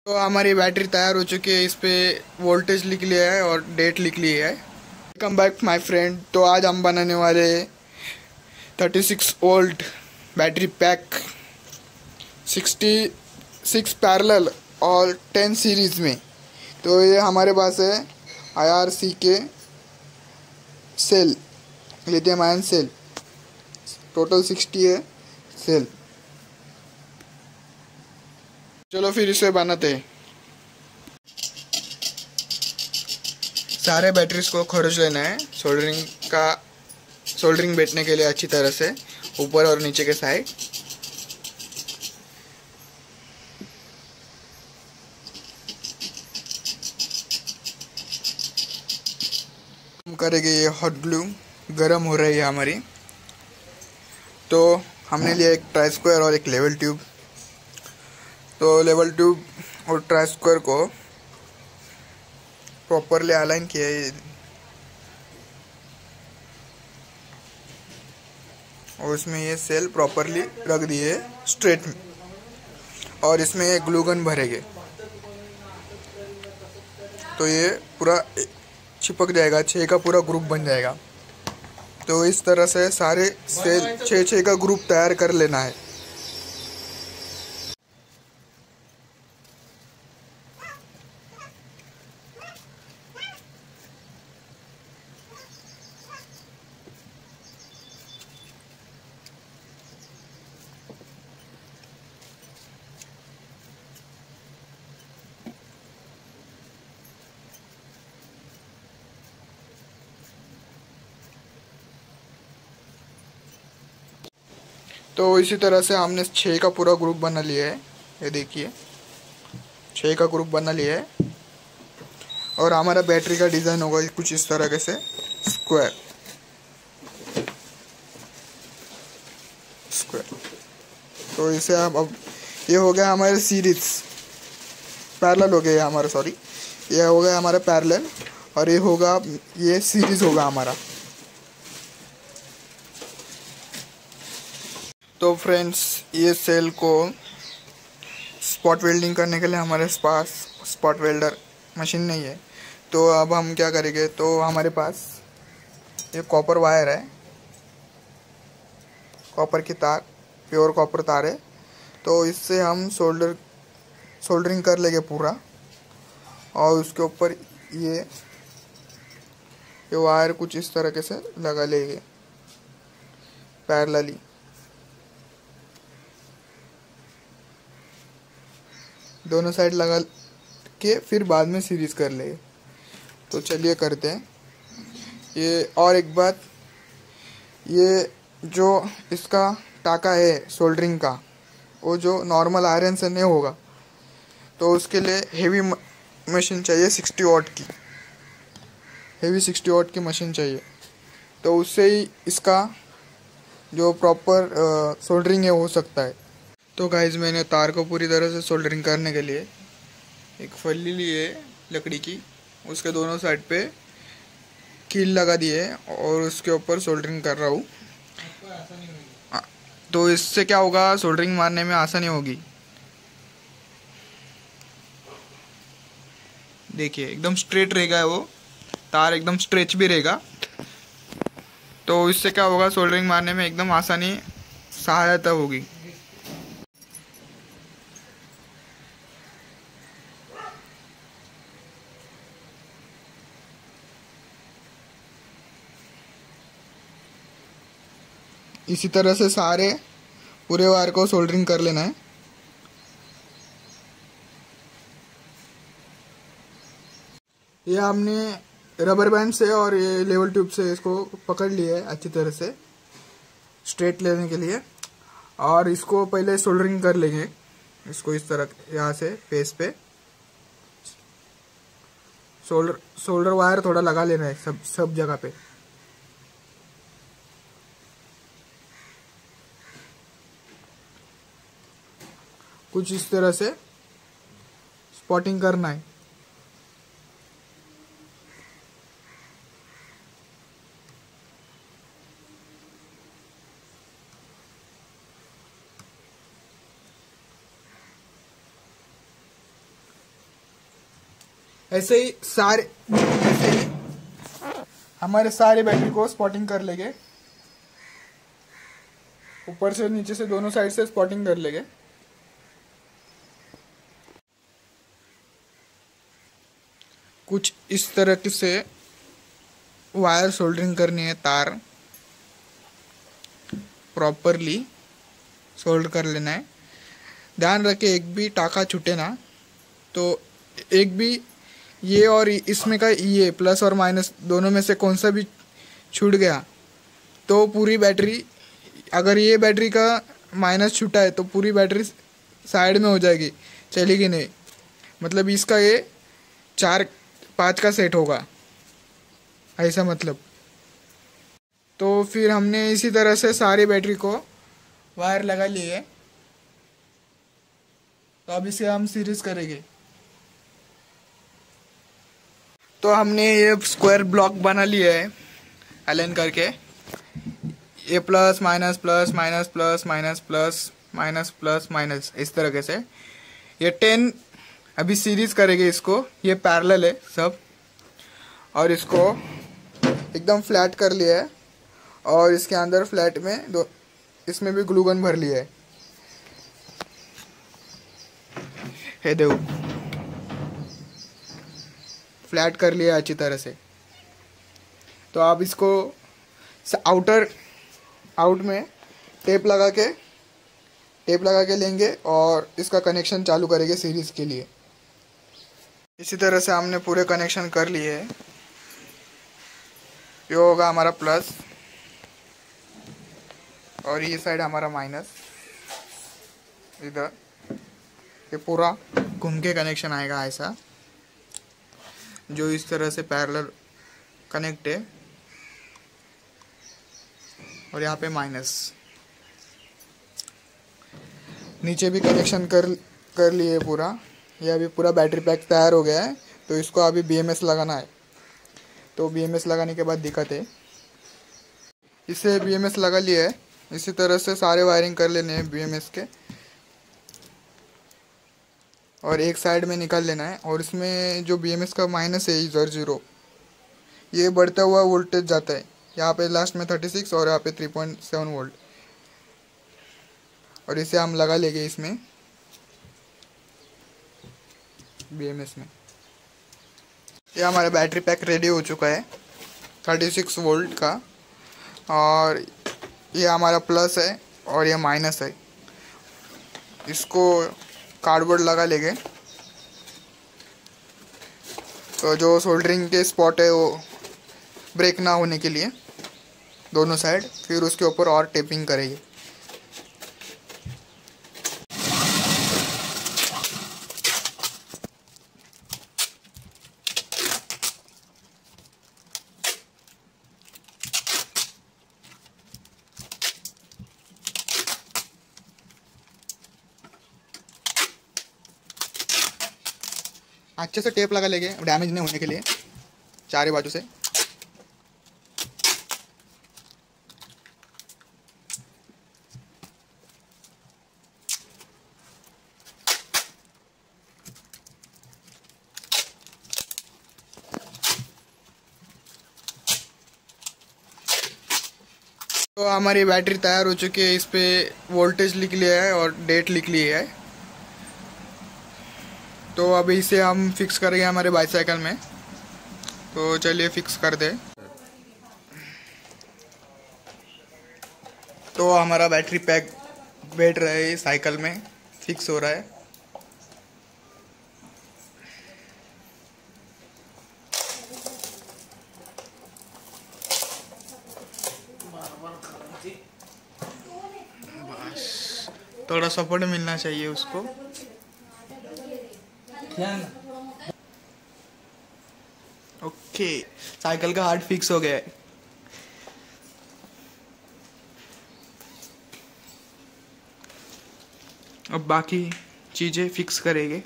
तो हमारी बैटरी तैयार हो चुकी है। इस पे वोल्टेज लिख लिया है और डेट लिख ली है। Welcome back my friend. तो आज हम बनाने वाले 36 वोल्ट बैटरी पैक 66 पैरेलल और 10 सीरीज़ में। तो ये हमारे पास है IRC के cell, lithium ion cell. Total 60 है सेल। चलो फिर इसे बनाते हैं। सारे बैटरीज को खरोच लेना है सोल्डरिंग बैठने के लिए अच्छी तरह से, ऊपर और नीचे के साइड। हम करेंगे ये हॉट ग्लू, गरम हो रही है हमारी। तो हमने लिया एक ट्राई स्क्वायर और एक लेवल ट्यूब। तो लेवल ट्यूब और ट्राई स्क्वायर को प्रॉपरली अलाइन किया है और इसमें ये सेल प्रॉपरली रख दिए स्ट्रेट में, और इसमें ये ग्लू गन भरेंगे तो ये पूरा चिपक जाएगा, 6 का पूरा ग्रुप बन जाएगा। तो इस तरह से सारे सेल 6 का ग्रुप तैयार कर लेना है। तो इसी तरह से हमने 6 का पूरा ग्रुप बना लिया है। ये देखिए 6 का ग्रुप बना लिया है। और हमारा बैटरी का डिज़ाइन होगा कुछ इस तरह से, स्क्वायर स्क्वायर। तो इसे अब ये हो गया हमारे सीरीज पैरेलल हो गया हमारा, सॉरी ये हो गया हमारा पैरेलल, और ये होगा, ये सीरीज होगा हमारा। तो फ्रेंड्स, ये सेल को स्पॉट वेल्डिंग करने के लिए हमारे पास स्पॉट वेल्डर मशीन नहीं है। तो अब हम क्या करेंगे, तो हमारे पास ये कॉपर वायर है, कॉपर की तार, प्योर कॉपर तार है। तो इससे हम सोल्डरिंग कर लेंगे पूरा, और उसके ऊपर ये वायर कुछ इस तरह से लगा लेंगे पैरेलली। दोनों साइड लगा के फिर बाद में सीरीज कर लेंगे। तो चलिए करते हैं ये। और एक बात, ये जो इसका टाका है सोल्डरिंग का, वो जो नॉर्मल आयरन से नहीं होगा। तो उसके लिए हेवी मशीन चाहिए, 60 वाट की, हेवी 60 वाट की मशीन चाहिए। तो उससे ही इसका जो प्रॉपर सोल्डरिंग है हो सकता है। तो गाइज, मैंने तार को पूरी तरह से सोल्डरिंग करने के लिए एक फल्ली ली है लकड़ी की, उसके दोनों साइड पे कील लगा दिए और उसके ऊपर सोल्डरिंग कर रहा हूँ। तो इससे क्या होगा, सोल्डरिंग मारने में आसानी होगी। देखिए एकदम स्ट्रेट रहेगा वो तार, एकदम स्ट्रेच भी रहेगा। तो इससे क्या होगा, सोल्डरिंग मारने में एकदम आसानी, सहायता होगी। इसी तरह से सारे पूरे वायर को सोल्डरिंग कर लेना है। ये हमने रबर बैंड से और ये लेवल ट्यूब से इसको पकड़ लिया है अच्छी तरह से स्ट्रेट लेने के लिए। और इसको पहले सोल्डरिंग कर लेंगे, इसको इस तरह यहाँ से फेस पे सोल्डर वायर थोड़ा लगा लेना है सब जगह पे। कुछ इस तरह से स्पॉटिंग करना है। ऐसे ही हमारे सारे बैटरी को स्पॉटिंग कर लेंगे, ऊपर से नीचे से दोनों साइड से स्पॉटिंग कर लेंगे। कुछ इस तरह से वायर सोल्डरिंग करनी है, तार प्रॉपरली सोल्ड कर लेना है। ध्यान रखे एक भी टाका छूटे ना, तो एक भी ये और इसमें का ये प्लस और माइनस दोनों में से कौन सा भी छूट गया तो पूरी बैटरी, अगर ये बैटरी का माइनस छूटा है तो पूरी बैटरी साइड में हो जाएगी, चलेगी नहीं। मतलब इसका ये 4-5 का सेट होगा, ऐसा मतलब। तो फिर हमने इसी तरह से सारी बैटरी को वायर लगा लिए। तो अब इसे हम सीरीज करेंगे। तो हमने ये स्क्वायर ब्लॉक बना लिया है अलाइन करके, ये plus minus plus minus plus minus plus minus plus minus इस तरीके से। ये 10 अभी सीरीज करेंगे इसको, ये पैरेलल है सब। और इसको एकदम फ्लैट कर लिया है और इसके अंदर फ्लैट में इसमें भी ग्लू गन भर लिया है। हे देखो फ्लैट कर लिया अच्छी तरह से। तो आप इसको आउट में टेप लगा के लेंगे और इसका कनेक्शन चालू करेंगे सीरीज के लिए। इसी तरह से हमने पूरे कनेक्शन कर लिए हैं। ये होगा हमारा प्लस और ये साइड हमारा माइनस। इधर ये पूरा घूम के कनेक्शन आएगा ऐसा, जो इस तरह से पैरेलल कनेक्ट है। और यहाँ पे माइनस, नीचे भी कनेक्शन कर लिए पूरा। ये अभी पूरा बैटरी पैक तैयार हो गया है। तो इसको अभी BMS लगाना है। तो BMS लगाने के बाद दिक्कत है, इसे BMS लगा लिया है। इसी तरह से सारे वायरिंग कर लेने हैं BMS के, और एक साइड में निकाल लेना है। और इसमें जो BMS का माइनस है इधर 0, ये बढ़ता हुआ वोल्टेज जाता है। यहाँ पे लास्ट में 36 और यहाँ पे 3.7 वोल्ट। और इसे हम लगा लेंगे इसमें BMS में। ये हमारा बैटरी पैक रेडी हो चुका है 36 वोल्ट का। और ये हमारा प्लस है और ये माइनस है। इसको कार्डबोर्ड लगा लेंगे, तो जो सोल्डरिंग के स्पॉट है वो ब्रेक ना होने के लिए दोनों साइड। फिर उसके ऊपर और टेपिंग करेंगे। अच्छे से टेप लगा लेंगे डैमेज नहीं होने के लिए चारों बाजू से। तो हमारी बैटरी तैयार हो चुकी है। इस पे वोल्टेज लिख लिया है और डेट लिख ली है। तो अभी इसे हम फिक्स करेंगे हमारे बाईसाइकिल में। तो चलिए फिक्स कर दे। तो हमारा बैटरी पैक बैठ रहा है साइकिल में, फिक्स हो रहा है। बस थोड़ा सपोर्ट मिलना चाहिए उसको। ओके, साइकिल का हार्ट फिक्स हो गया है। अब बाकी चीजें फिक्स करेंगे।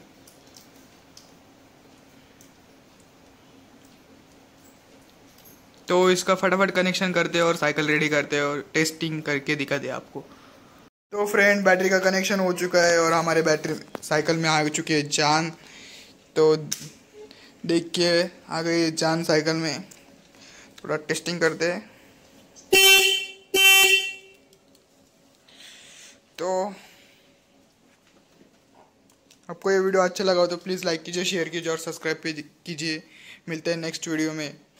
तो इसका फटाफट कनेक्शन करते हैं और साइकिल रेडी करते हैं और टेस्टिंग करके दिखाते हैं आपको। तो फ्रेंड बैटरी का कनेक्शन हो चुका है और हमारे बैटरी साइकिल में आ चुकी है जान। तो देख के आ गई जान साइकिल में, थोड़ा टेस्टिंग करते हैं। तो आपको ये वीडियो अच्छा लगा हो तो प्लीज़ लाइक कीजिए, शेयर कीजिए और सब्सक्राइब कीजिए। मिलते हैं नेक्स्ट वीडियो में।